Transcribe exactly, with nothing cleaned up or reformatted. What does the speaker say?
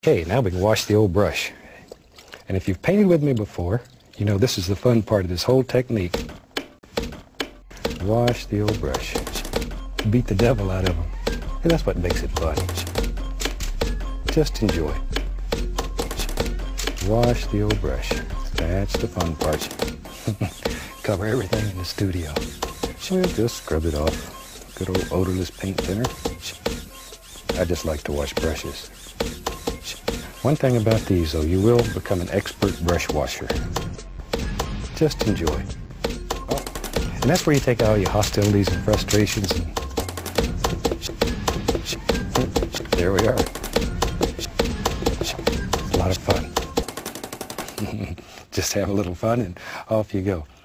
Okay, now we can wash the old brush. And if you've painted with me before, you know this is the fun part of this whole technique. Wash the old brush. Beat the devil out of them. And that's what makes it fun. Just enjoy. Wash the old brush. That's the fun part. Cover everything in the studio. We'll just scrub it off. Good old odorless paint thinner. I just like to wash brushes. One thing about these, though, you will become an expert brush washer. Just enjoy. Oh, and that's where you take all your hostilities and frustrations and there we are. A lot of fun. Just have a little fun and off you go.